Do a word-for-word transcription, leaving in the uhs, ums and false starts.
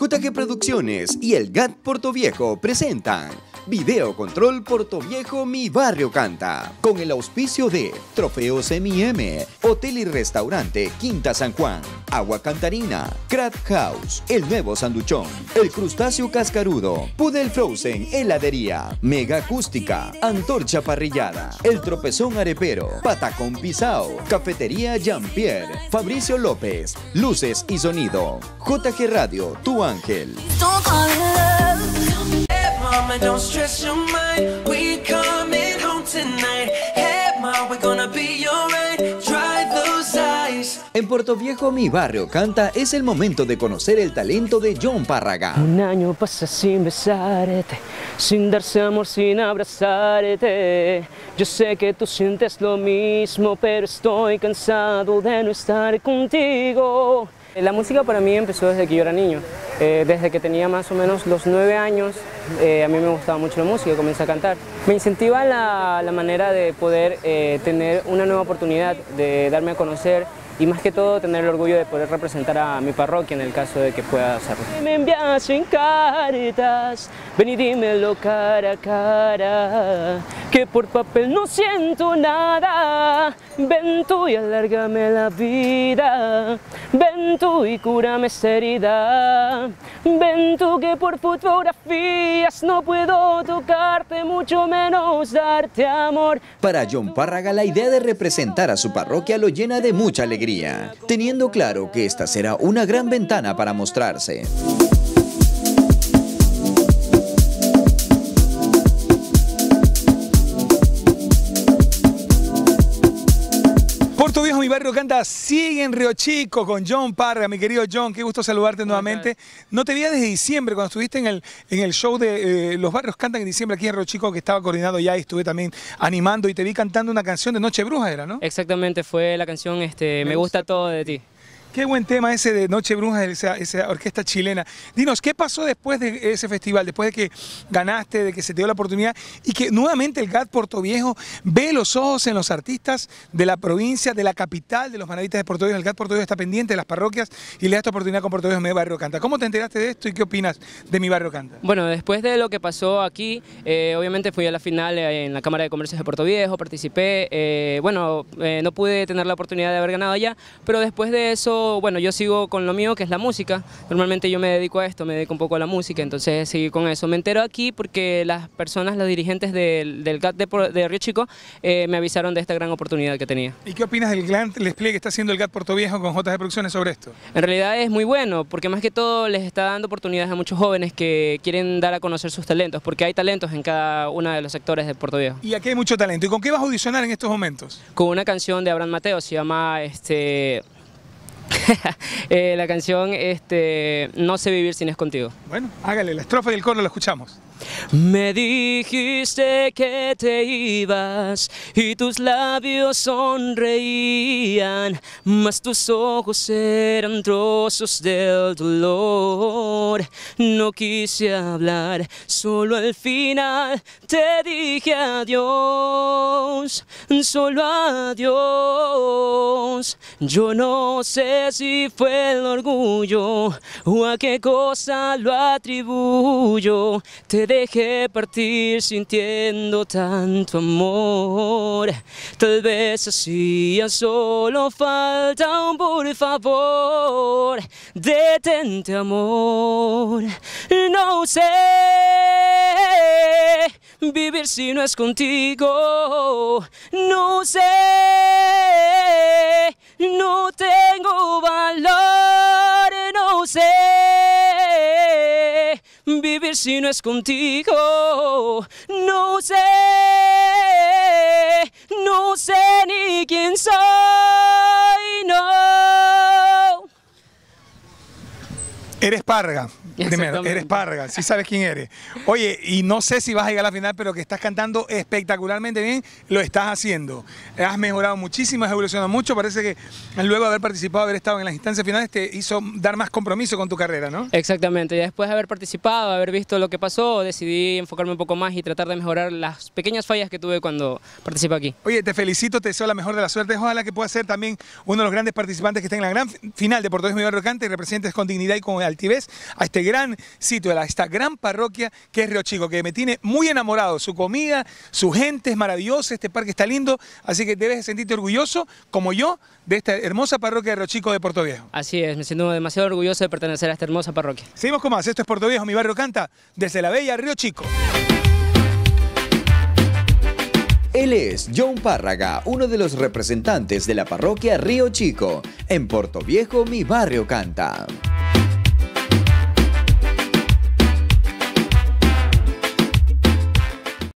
J G Producciones y el G A T Portoviejo presentan Video Control Portoviejo Mi Barrio Canta, con el auspicio de Trofeos M y M, Hotel y Restaurante Quinta San Juan, Agua Cantarina, Crab House, El Nuevo Sanduchón, El Crustáceo Cascarudo, Pudel Frozen Heladería, Mega Acústica, Antorcha Parrillada, El Tropezón Arepero, Patacón Pisao, Cafetería Jean-Pierre, Fabricio López, Luces y Sonido, J G Radio, Tu Ángel. Mama, don't stress your mind. We coming home tonight. Hey, mom, we're gonna be alright. Dry those eyes. En Portoviejo Mi Barrio Canta es el momento de conocer el talento de John Párraga. Un año pasa sin besarte, sin darse amor, sin abrazarte. Yo sé que tú sientes lo mismo, pero estoy cansado de no estar contigo. La música para mí empezó desde que yo era niño, eh, desde que tenía más o menos los nueve años, eh, a mí me gustaba mucho la música, comencé a cantar. Me incentiva la, la manera de poder eh, tener una nueva oportunidad, de darme a conocer y más que todo tener el orgullo de poder representar a mi parroquia en el caso de que pueda hacerlo. Me envías en cartas, ven y dímelo cara a cara, que por papel no siento nada. Ven tú y alárgame la vida, ven tú y cúrame esta herida. Ven tú que por fotografías no puedo tocarte, mucho menos darte amor. Para John Párraga, la idea de representar a su parroquia lo llena de mucha alegría, teniendo claro que esta será una gran ventana para mostrarse. Portoviejo Mi Barrio Canta sigue en Río Chico con John Párraga. Mi querido John, qué gusto saludarte nuevamente. No te veía desde diciembre cuando estuviste en el, en el show de eh, Los Barrios Cantan en diciembre aquí en Río Chico, que estaba coordinado ya y estuve también animando y te vi cantando una canción de Noche Bruja, ¿era, no? Exactamente, fue la canción este, Me, Me gusta, gusta todo de ti. Qué buen tema ese de Noche Bruja, esa, esa orquesta chilena. Dinos, ¿qué pasó después de ese festival? Después de que ganaste, de que se te dio la oportunidad y que nuevamente el G A T Portoviejo ve los ojos en los artistas de la provincia, de la capital, de los manavistas de Portoviejo. El G A T Portoviejo está pendiente de las parroquias y le da esta oportunidad con Portoviejo Mi Barrio Canta. ¿Cómo te enteraste de esto y qué opinas de Mi Barrio Canta? Bueno, después de lo que pasó aquí, eh, obviamente fui a la final en la Cámara de Comercios de Portoviejo, participé. Eh, bueno, eh, no pude tener la oportunidad de haber ganado allá, pero después de eso, bueno, yo sigo con lo mío, que es la música. Normalmente yo me dedico a esto, me dedico un poco a la música, entonces seguí con eso. Me entero aquí porque las personas, los dirigentes del, del G A T de, de Río Chico eh, me avisaron de esta gran oportunidad que tenía. ¿Y qué opinas del gran despliegue que está haciendo el G A T Portoviejo con J G Producciones sobre esto? En realidad es muy bueno, porque más que todo les está dando oportunidades a muchos jóvenes que quieren dar a conocer sus talentos, porque hay talentos en cada uno de los sectores de Portoviejo. Y aquí hay mucho talento. ¿Y con qué vas a audicionar en estos momentos? Con una canción de Abraham Mateo, se llama... este eh, la canción este, No sé vivir sin es contigo. Bueno, hágale la estrofa y el coro, lo escuchamos. Me dijiste que te ibas y tus labios sonreían, mas tus ojos eran trozos del dolor. No quise hablar, solo al final te dije adiós, solo adiós. Yo no sé si fue el orgullo o a qué cosa lo atribuyo. Te dejé partir sintiendo tanto amor. Tal vez hacía solo falta un por favor. Detente, amor. No sé vivir si no es contigo. No sé, no tengo valor. No sé vivir si no es contigo. No sé, no sé ni quién soy, no. Eres Párraga, primero, eres Párraga, sí sabes quién eres. Oye, y no sé si vas a llegar a la final, pero que estás cantando espectacularmente bien, lo estás haciendo. Has mejorado muchísimo, has evolucionado mucho, parece que luego de haber participado, haber estado en las instancias finales, te hizo dar más compromiso con tu carrera, ¿no? Exactamente, y después de haber participado, haber visto lo que pasó, decidí enfocarme un poco más y tratar de mejorar las pequeñas fallas que tuve cuando participé aquí. Oye, te felicito, te deseo la mejor de las suertes, ojalá que puedas ser también uno de los grandes participantes que estén en la gran final de Portoviejo Mi Barrio Canta y representes con dignidad y con altivez altivez a este gran sitio, a esta gran parroquia que es Río Chico, que me tiene muy enamorado. Su comida, su gente es maravillosa, este parque está lindo, así que debes sentirte orgulloso, como yo, de esta hermosa parroquia de Río Chico de Puerto Viejo. Así es, me siento demasiado orgulloso de pertenecer a esta hermosa parroquia. Seguimos con más, esto es Puerto Viejo, mi barrio canta, desde la bella Río Chico. Él es John Párraga, uno de los representantes de la parroquia Río Chico. En Puerto Viejo, mi barrio canta.